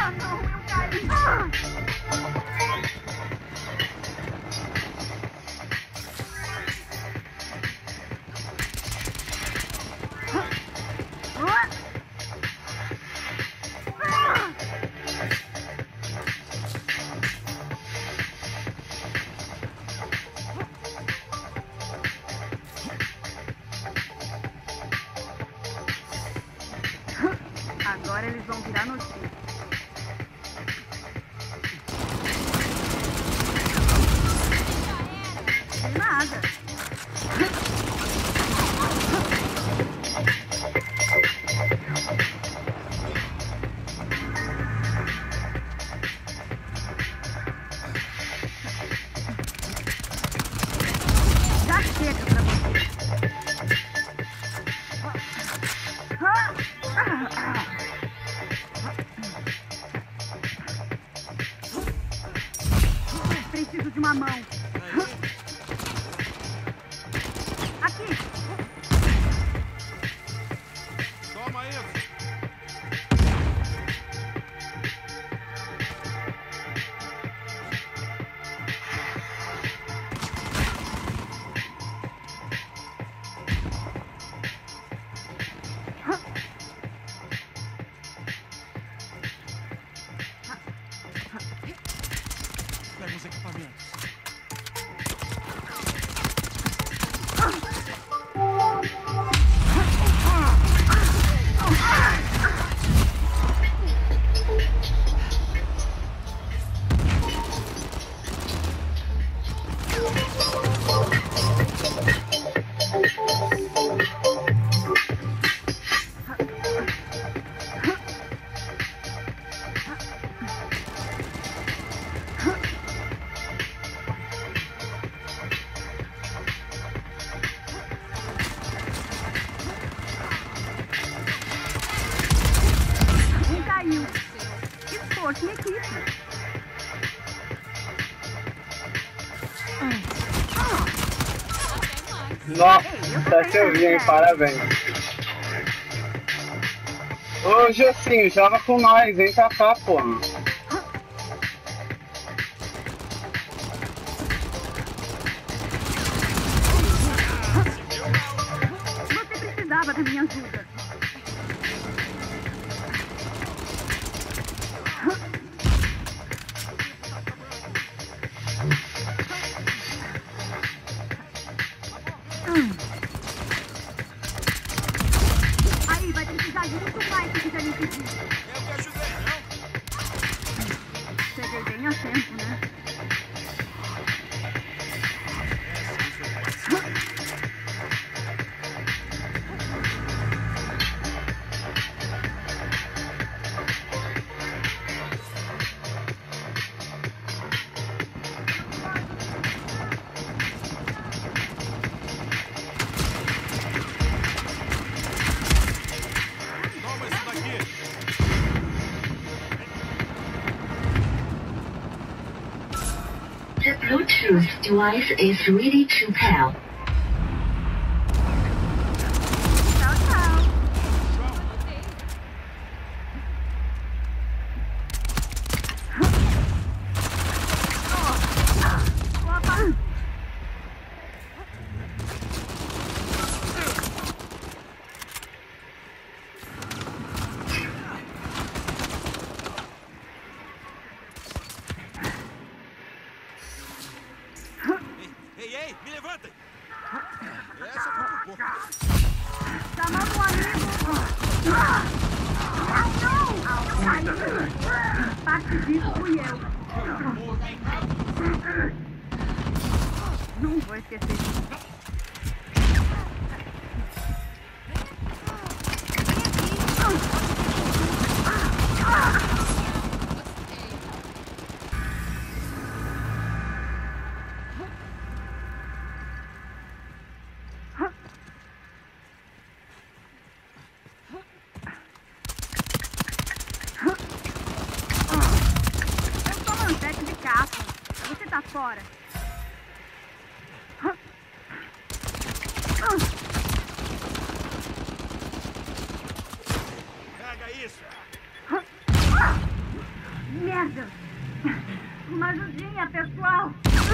Agora eles vão virar notícia. De nada. Já chega pra você. Preciso de uma mão. Aqui. Toma isso. Pega os equipamentos. Caiu. Esforço em equipe. Nossa, que eu vi, hein? Parabéns. Ô, Jocinho, joga com nós, vem pra cá, pô. Você precisava da minha ajuda. Aí, vai precisar de muito mais se quiser me pedir. Eu te ajudei, não? Cheguei bem a tempo, né? Toma isso daqui. The Bluetooth device is ready to pair. Tchau, tchau. Opa. Ei, me levantem. Essa foi por pouco. Chamando um amigo. Não! Parte disso fui eu. Não vou esquecer disso. Eu sou manchete de caça. Você tá fora. Pega isso. Merda! Uma ajudinha, pessoal!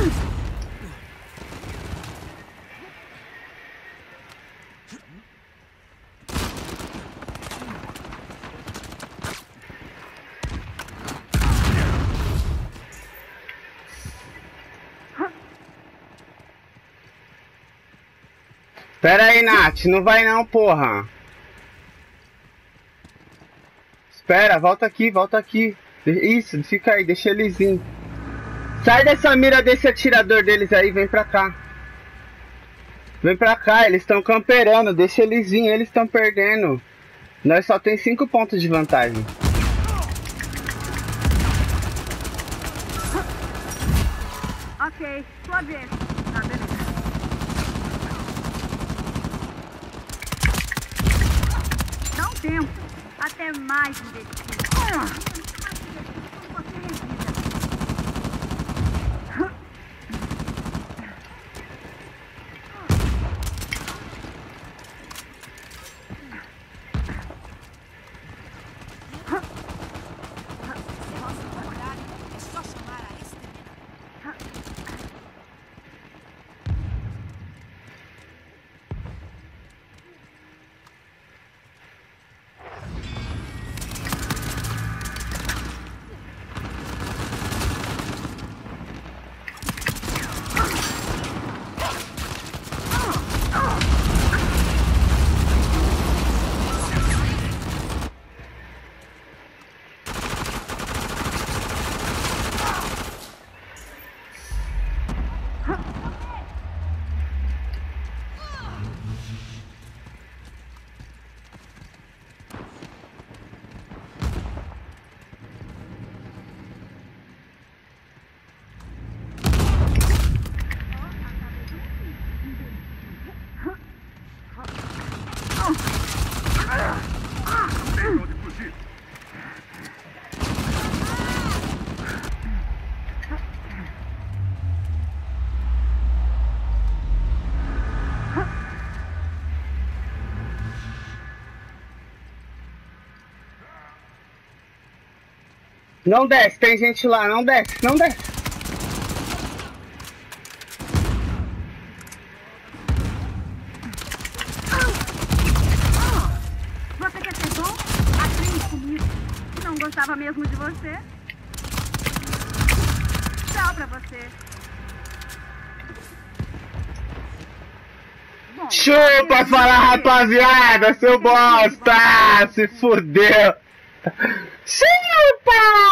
Pera aí, Nath, não vai não, porra. Espera, volta aqui, volta aqui. Isso, fica aí, deixa eles ir. Sai dessa mira desse atirador deles aí, vem pra cá. Vem pra cá, eles estão camperando, deixa eles vir, eles estão perdendo. Nós só tem 5 pontos de vantagem. Ok, sua vez. Ah, beleza. Dá um tempo. Até mais investido. Não desce, tem gente lá, não desce, não desce. Você quer ser bom? Aprende comigo. Não gostava mesmo de você? Tchau pra você. Bom, Chupa falar, rapaziada, seu bosta! Se fudeu! Chupa!